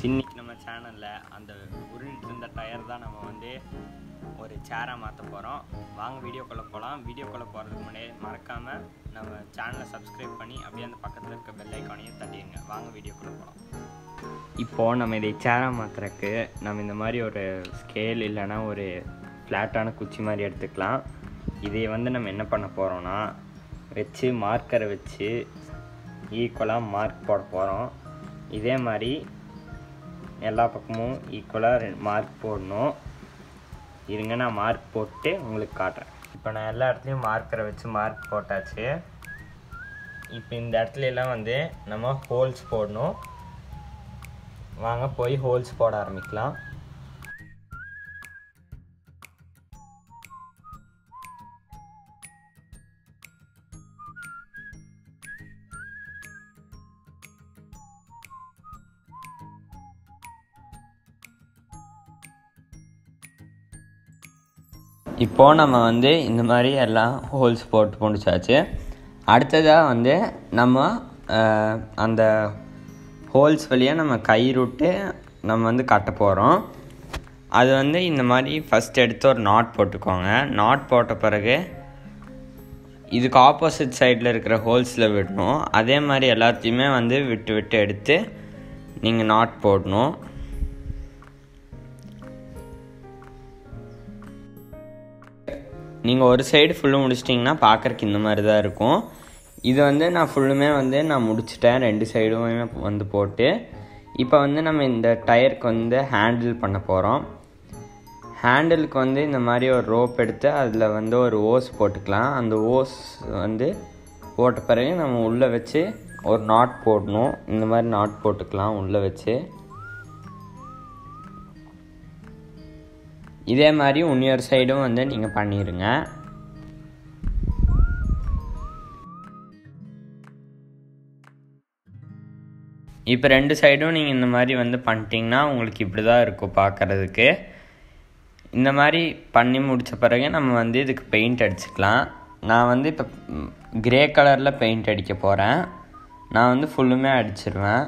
இன்னைக்கு நம்ம சேனலில் அந்த உருண்டு இருந்த டயர் தான் நம்ம வந்து ஒரு சேராக மாற்ற போகிறோம். வாங்க வீடியோக்குள்ளே போகலாம். வீடியோக்குள்ளே போகிறதுக்கு முன்னாடியே மறக்காமல் நம்ம சேனலை சப்ஸ்கிரைப் பண்ணி அப்படியே அந்த பக்கத்தில் இருக்க பெல் ஐக்கானையும் தட்டிடுங்க. வாங்க வீடியோக்குள்ளே போகலாம். இப்போது நம்ம இதை சேராக மாற்றுறதுக்கு நம்ம இந்த மாதிரி ஒரு ஸ்கேல் இல்லைன்னா ஒரு ஃப்ளாட்டான குச்சி மாதிரி எடுத்துக்கலாம். இதை வந்து நம்ம என்ன பண்ண போகிறோன்னா வச்சு மார்க்கரை வச்சு ஈக்குவலாக மார்க் போட போகிறோம். இதே மாதிரி எல்லா பக்கமும் ஈக்குவலாக மார்க் போடணும். இருங்க, நான் மார்க் போட்டு உங்களுக்கு காட்டுறேன். இப்போ நான் எல்லா இடத்துலையும் மார்க்கரை வச்சு மார்க் போட்டாச்சு. இப்போ இந்த இடத்துல எல்லாம் வந்து நம்ம ஹோல்ஸ் போடணும். வாங்க போய் ஹோல்ஸ் போட ஆரம்பிக்கலாம். இப்போது நம்ம வந்து இந்த மாதிரி எல்லாம் ஹோல்ஸ் போட்டு முடிச்சாச்சு. அடுத்ததாக வந்து நம்ம அந்த ஹோல்ஸ் வழியாக நம்ம கயிறுட்டு நம்ம வந்து கட்ட போகிறோம். அது வந்து இந்த மாதிரி ஃபஸ்ட் எடுத்து ஒரு நாட் போட்டுக்கோங்க. நாட் போட்ட பிறகு இதுக்கு ஆப்போசிட் சைடில் இருக்கிற ஹோல்ஸில் விடணும். அதே மாதிரி எல்லாத்தையுமே வந்து விட்டு விட்டு எடுத்து நீங்கள் நாட் போடணும். நீங்கள் ஒரு சைடு ஃபுல்லும் முடிச்சிட்டிங்கன்னா பார்க்குறக்கு இந்த மாதிரி தான் இருக்கும். இது வந்து நான் ஃபுல்லுமே வந்து நான் முடிச்சிட்டேன், ரெண்டு சைடுமே வந்து போட்டு. இப்போ வந்து நம்ம இந்த டயருக்கு வந்து ஹேண்டில் பண்ண போகிறோம். ஹேண்டிலுக்கு வந்து இந்த மாதிரி ஒரு ரோப் எடுத்து அதில் வந்து ஒரு ஓஸ் போட்டுக்கலாம். அந்த ஓஸ் வந்து போட்ட பிறகு நம்ம உள்ளே வச்சு ஒரு நாட் போடணும். இந்த மாதிரி நாட் போட்டுக்கலாம் உள்ளே வச்சு. இதே மாதிரி இன்னொரு சைடும் வந்து நீங்கள் பண்ணிடுங்க. இப்போ ரெண்டு சைடும் நீங்கள் இந்த மாதிரி வந்து பண்ணிட்டீங்கன்னா உங்களுக்கு இப்படி தான் இருக்கும் பார்க்குறதுக்கு. இந்த மாதிரி பண்ணி முடித்த பிறகு நம்ம வந்து இதுக்கு பெயிண்ட் அடிச்சுக்கலாம். நான் வந்து இப்போ கிரே கலரில் பெயிண்ட் அடிக்க போகிறேன். நான் வந்து ஃபுல்லுமே அடிச்சிருவேன்.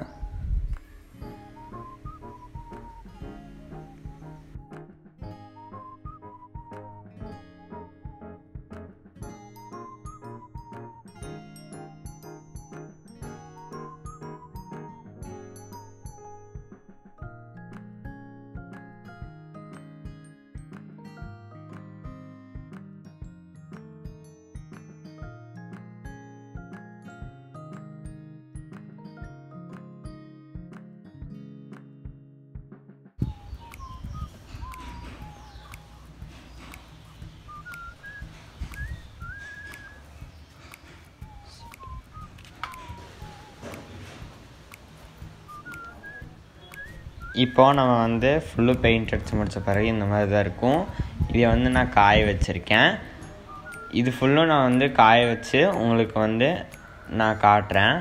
இப்போது நம்ம வந்து ஃபுல்லு பெயிண்ட் அடித்து முடித்த பிறகு இந்த மாதிரி தான் இருக்கும். இதை வந்து நான் காய வச்சுருக்கேன். இது ஃபுல்லும் நான் வந்து காய வச்சு உங்களுக்கு வந்து நான் காட்டுறேன்.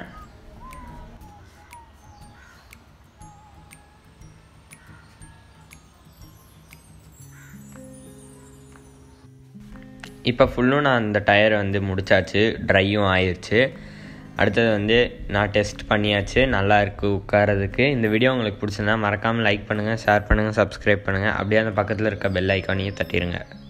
இப்போ ஃபுல்லும் நான் இந்த டயர் வந்து முடிச்சாச்சு, ட்ரையும் ஆயிடுச்சு. அடுத்தது வந்து நான் டெஸ்ட் பண்ணியாச்சு, நல்லா இருக்குது உட்காரதுக்கு. இந்த வீடியோ உங்களுக்கு பிடிச்சிருந்தா மறக்காமல் லைக் பண்ணுங்கள், ஷேர் பண்ணுங்கள், சப்ஸ்கிரைப் பண்ணுங்கள். அப்படியே அந்த பக்கத்தில் இருக்க பெல் ஐக்கானையும் தட்டிடுங்க.